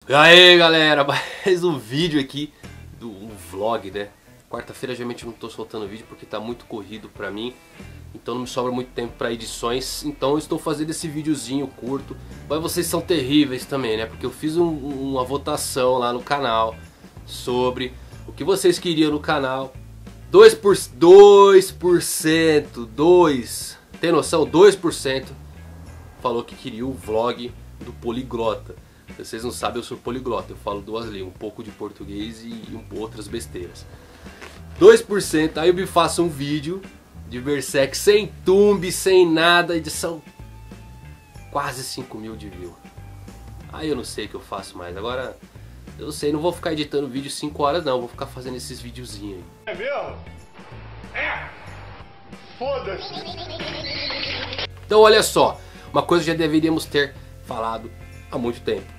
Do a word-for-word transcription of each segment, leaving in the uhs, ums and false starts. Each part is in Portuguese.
E aí galera, mais um vídeo aqui do um vlog, né? Quarta-feira geralmente eu não tô soltando vídeo porque tá muito corrido pra mim, então não me sobra muito tempo pra edições, então eu estou fazendo esse videozinho curto. Mas vocês são terríveis também, né? Porque eu fiz um, uma votação lá no canal sobre o que vocês queriam no canal. dois por cento, dois por cento, dois, tem noção? dois por cento falou que queria o vlog do poliglota. Vocês não sabem, eu sou poliglota, eu falo duas línguas, um pouco de português e um, outras besteiras. dois por cento, aí eu me faço um vídeo de Berserk sem thumb, sem nada, edição quase cinco mil de view. Aí eu não sei o que eu faço mais, agora eu não sei, não vou ficar editando vídeo cinco horas não, vou ficar fazendo esses videozinhos aí. É mesmo? É! Foda-se! Então olha só, uma coisa que já deveríamos ter falado há muito tempo.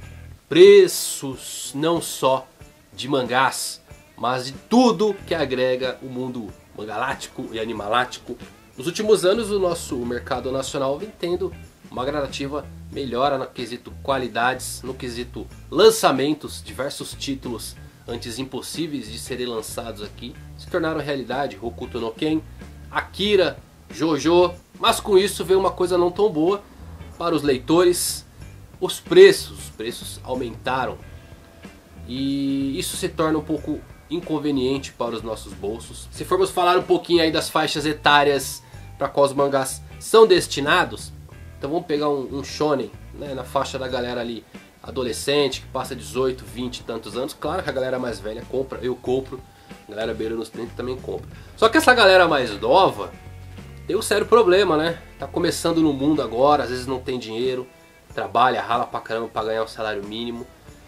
Preços não só de mangás, mas de tudo que agrega o mundo mangalático e animalático. Nos últimos anos o nosso mercado nacional vem tendo uma gradativa melhora no quesito qualidades, no quesito lançamentos. Diversos títulos antes impossíveis de serem lançados aqui se tornaram realidade. Hokuto no Ken, Akira, Jojo. Mas com isso veio uma coisa não tão boa para os leitores. Os preços, os preços aumentaram e isso se torna um pouco inconveniente para os nossos bolsos. Se formos falar um pouquinho aí das faixas etárias para qual os mangás são destinados, então vamos pegar um, um shonen, né, na faixa da galera ali adolescente, que passa dezoito, vinte e tantos anos. Claro que a galera mais velha compra, eu compro, a galera beirando os trinta também compra. Só que essa galera mais nova tem um sério problema, né? Tá começando no mundo agora, às vezes não tem dinheiro, trabalha, rala pra caramba pra ganhar um salário mínimo.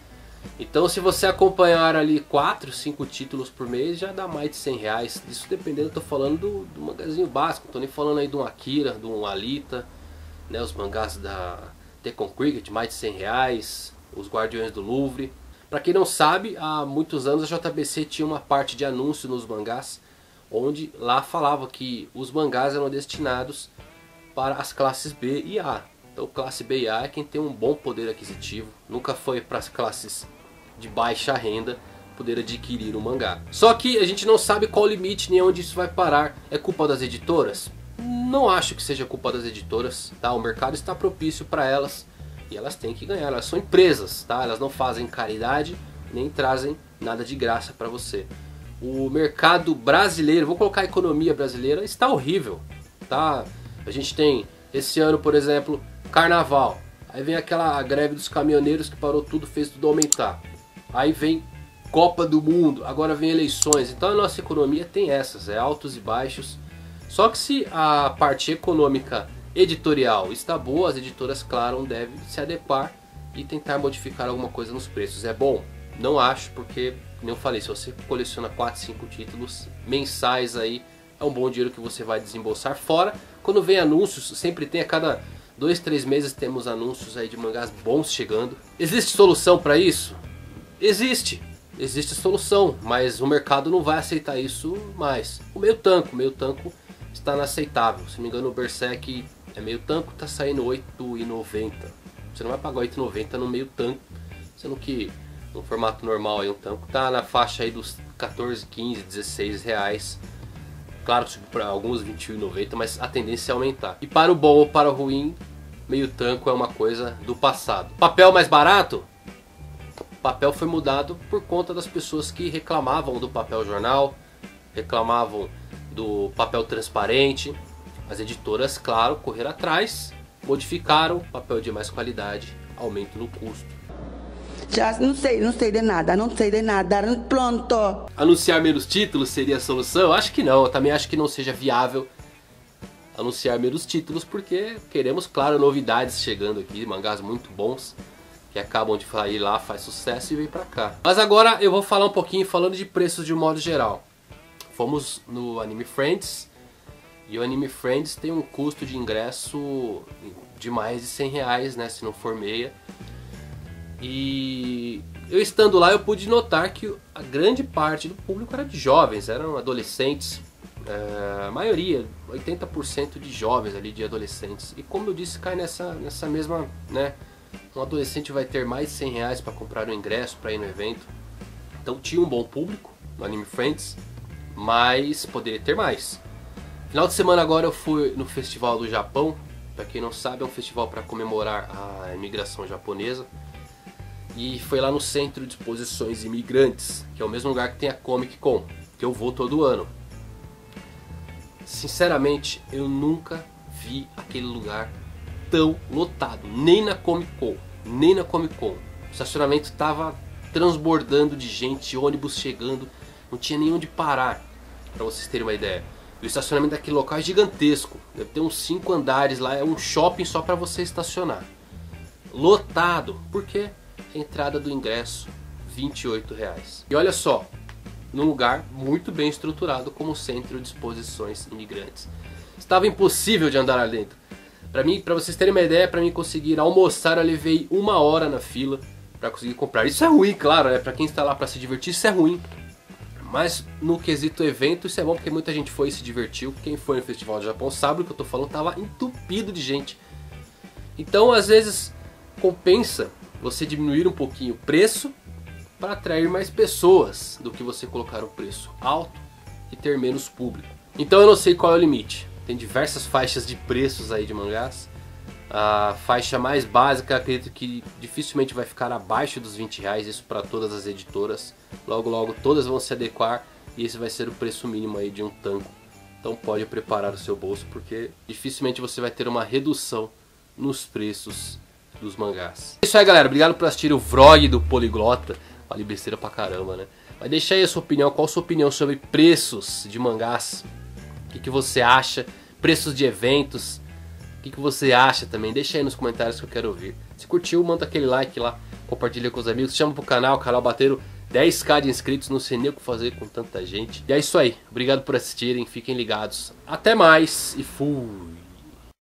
Então se você acompanhar ali quatro, cinco títulos por mês já dá mais de cem reais. Isso dependendo, eu tô falando do, do magazinho básico, não tô nem falando aí de um Akira, de um Alita, né, os mangás da Tekken Cricket, mais de cem reais, os Guardiões do Louvre. Pra quem não sabe, há muitos anos a J B C tinha uma parte de anúncio nos mangás, onde lá falava que os mangás eram destinados para as classes B e A. Então classe B e A é quem tem um bom poder aquisitivo, nunca foi para as classes de baixa renda poder adquirir um mangá. Só que a gente não sabe qual o limite nem onde isso vai parar. É culpa das editoras? Não acho que seja culpa das editoras, tá? O mercado está propício para elas e elas têm que ganhar, elas são empresas, tá? Elas não fazem caridade nem trazem nada de graça para você. O mercado brasileiro, vou colocar a economia brasileira, está horrível, tá? A gente tem esse ano, por exemplo, Carnaval, aí vem aquela greve dos caminhoneiros que parou tudo, fez tudo aumentar. Aí vem Copa do Mundo, agora vem eleições. Então a nossa economia tem essas, é altos e baixos. Só que se a parte econômica editorial está boa, as editoras, claro, devem se adequar e tentar modificar alguma coisa nos preços. É bom? Não acho, porque, como eu falei, se você coleciona quatro, cinco títulos mensais aí, é um bom dinheiro que você vai desembolsar. Fora, quando vem anúncios, sempre tem a cada dois, três meses temos anúncios aí de mangás bons chegando. Existe solução para isso? Existe, existe solução, mas o mercado não vai aceitar isso mais. O meio tanco, o meio tanco está inaceitável. Se não me engano, o Berserk é meio tanco, está saindo oito reais e noventa centavos. Você não vai pagar oito reais e noventa centavos no meio tanco, sendo que no formato normal aí um tanco está na faixa aí dos quatorze, quinze, dezesseis reais. Claro, para alguns vinte e um reais e noventa centavos, mas a tendência é aumentar. E para o bom ou para o ruim, meio tanco é uma coisa do passado. Papel mais barato? O papel foi mudado por conta das pessoas que reclamavam do papel jornal, reclamavam do papel transparente. As editoras, claro, correram atrás, modificaram, papel de mais qualidade, aumento no custo. Já não sei, não sei de nada, não sei de nada, pronto. Anunciar menos títulos seria a solução? Eu acho que não, eu também acho que não seja viável anunciar menos títulos, porque queremos, claro, novidades chegando aqui, mangás muito bons, que acabam de sair lá, faz sucesso e vem pra cá. Mas agora eu vou falar um pouquinho falando de preços de um modo geral. Fomos no Anime Friends, e o Anime Friends tem um custo de ingresso de mais de cem reais, né, se não for meia. E eu estando lá eu pude notar que a grande parte do público era de jovens, eram adolescentes. É, a maioria, oitenta por cento de jovens ali, de adolescentes. E como eu disse, cai nessa, nessa mesma, né, um adolescente vai ter mais de cem reais para comprar um ingresso para ir no evento. Então tinha um bom público no Anime Friends, mas poderia ter mais. Final de semana agora eu fui no Festival do Japão. Para quem não sabe, é um festival para comemorar a imigração japonesa. E foi lá no Centro de Exposições Imigrantes, que é o mesmo lugar que tem a Comic Con, que eu vou todo ano. Sinceramente, eu nunca vi aquele lugar tão lotado, nem na Comic Con, nem na Comic Con. O estacionamento estava transbordando de gente, ônibus chegando, não tinha nem onde parar, para vocês terem uma ideia. O estacionamento daquele local é gigantesco, deve ter uns cinco andares lá, é um shopping só para você estacionar. Lotado, porque a entrada do ingresso vinte e oito reais. E olha só, num lugar muito bem estruturado como o Centro de Exposições Imigrantes. Estava impossível de andar lá dentro. Para mim, para vocês terem uma ideia, para mim conseguir almoçar, eu levei uma hora na fila para conseguir comprar. Isso é ruim, claro, né? Para quem está lá para se divertir, isso é ruim. Mas no quesito evento, isso é bom porque muita gente foi e se divertiu. Quem foi no Festival do Japão sabe o que eu tô falando, tava entupido de gente. Então, às vezes, compensa você diminuir um pouquinho o preço para atrair mais pessoas do que você colocar o preço alto e ter menos público. Então eu não sei qual é o limite. Tem diversas faixas de preços aí de mangás. A faixa mais básica, acredito que dificilmente vai ficar abaixo dos vinte reais, isso para todas as editoras. Logo logo todas vão se adequar e esse vai ser o preço mínimo aí de um tanco. Então pode preparar o seu bolso, porque dificilmente você vai ter uma redução nos preços dos mangás. É isso aí, galera, obrigado por assistir o vlog do Poliglota. Vale besteira pra caramba, né? Mas deixa aí a sua opinião, qual a sua opinião sobre preços de mangás? O que, que você acha? Preços de eventos? O que, que você acha também? Deixa aí nos comentários que eu quero ouvir. Se curtiu, manda aquele like lá, compartilha com os amigos, chama pro canal, o canal bateram dez mil de inscritos, não sei nem o que fazer com tanta gente. E é isso aí, obrigado por assistirem, fiquem ligados. Até mais e fui!